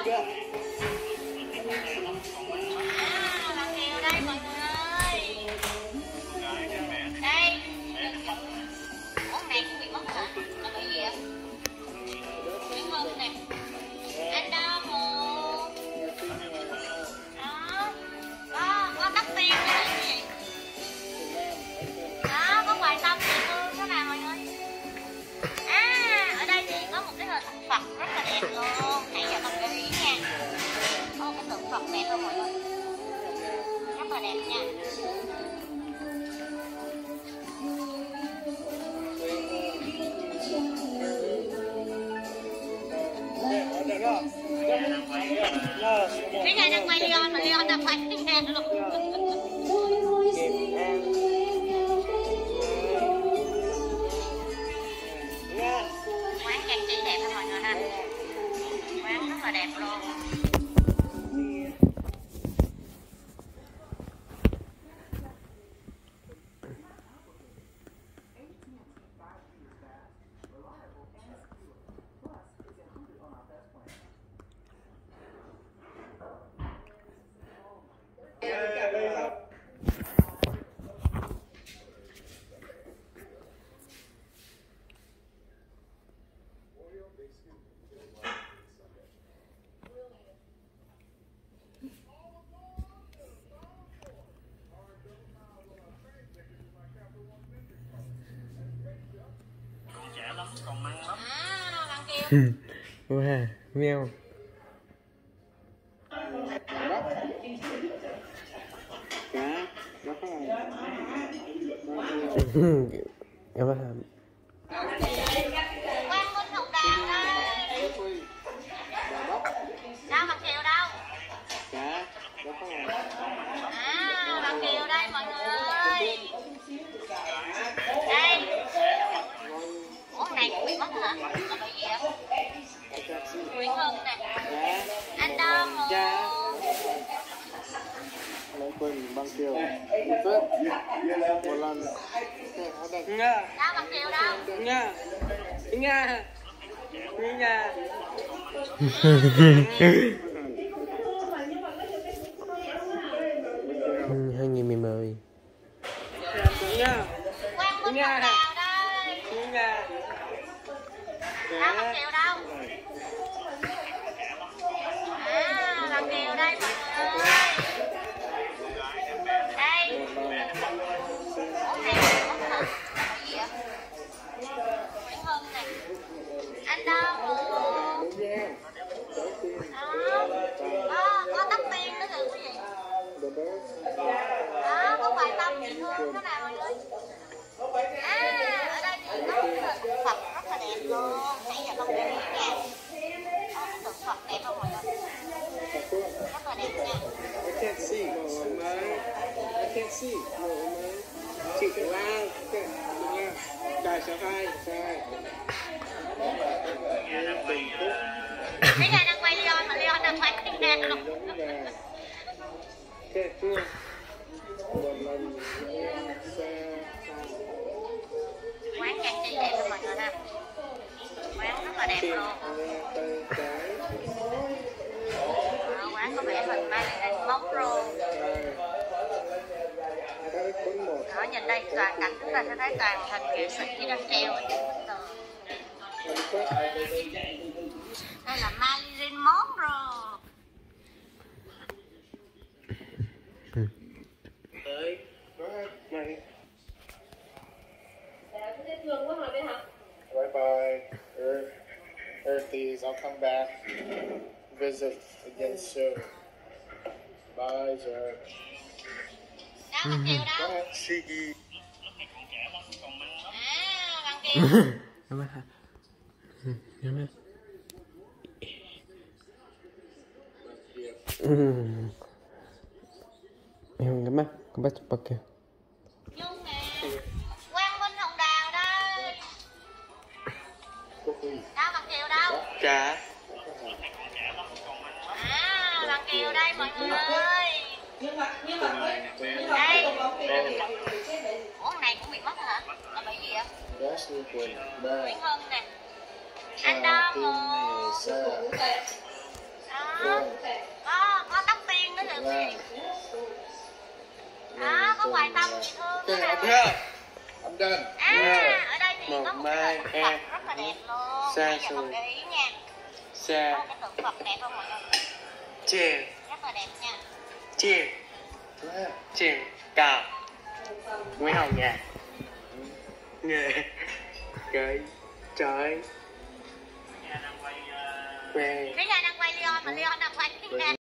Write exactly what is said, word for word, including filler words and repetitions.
Bằng Kiều đây mọi người ơi. Đây. Ủa này cũng bị mất hả? Nó bị gì vậy? Nguyễn Hưng nè. Anh đâu một. Đó. Có, có tóc tiên này cái gì? Đó, có quài tâm dễ thương đó nè mọi người. À, ở đây thì có một cái hình Phật rất là đẹp luôn. Hãy cho con để ý nha. Có cái tượng Phật đẹp không mọi người? Rất là đẹp nha. Cái này đang quay Leon mà Leon đang quay cái nghe luôn. Quán trang trí đẹp đó mọi người ha. Quán rất là đẹp luôn. Còn măng lắm. À, Bằng Kiều. Wow, mèo. Cá, nó có là em làm. Quang Minh Hồng Đào đây. Đâu Bằng Kiều đâu? cá, nó có là À, Bằng Kiều đây mọi người ơi. Đây. Ủa này cũng bị mất hả? Nó bị gì vậy? Nguyễn Hưng nè. Anh đâu một. lấy quên Bằng Kiều một phép một lần Nga. Đâu Bằng Kiều đâu? Nga. Nga. Nga. hai nghìn mười mười. Nga. Quang Minh Hồng Đào đây. Nga. Đâu Bằng Kiều đâu? À, Bằng Kiều đây mọi người ơi. Đây. Ủa này cũng mất hả? Gì vậy? Nguyễn Hưng nè. Anh đâu một. Đó. Có, có tóc tiên nữa kìa quý vị. Đó, có quài tâm dễ thương đó nè mọi người. À, ở đây thì có cái tượng Phật rất là đẹp luôn. Hãy cho con để ý nha. Có cái tượng Phật đẹp không mọi người? Rất là đẹp nha. I can't see I can't see chị la cài số hai cài Cái này đang quay Leon mà Leon đang quay cái nghe luôn. Quán trang trí đẹp luôn mọi người ha. Quán rất là đẹp luôn. Ở quán có vẻ hình mang móng rô. Ở nhìn đây toàn cảnh chúng ta sẽ thấy toàn hình nghệ sĩ đang treo ở trên bức tường. Đây là Marilyn Monroe. tới này. Bye bye, Earth, Earthies. I'll come back, visit again soon. Bye, George. Đâu Bằng Kiều đâu? Siggy. À, Bằng Kiều. Em hả? Em hả? Em cái mắt, cái mắt chụp bạc kìa. Nhung nè. Quang Minh Hồng Đào đây. Đâu Bằng Kiều đâu? Cá. À, Bằng Kiều đây mọi người ơi. Đây. Ủa này cũng bị mất hả? Là bị gì vậy? Nguyễn Hưng nè. Anh đâu một. Đó, có có tóc tiên nữa được gì đó, có hoài tâm chị thương nữa nè. Âm đơn. À, ở đây thì Một có một cái mai, tượng Phật hai. rất là đẹp luôn. Sa Nãy giờ không sùi. để ý nha. Sa. Có cái tượng Phật đẹp không mọi người? Chè. Rất là đẹp nha. Chè. Chè. Cà. Nguyễn Hồng nhà. Nghề. Cái. Trái. Về. Phía nhà đang quay Leon mà Leon đang quay phía nhà.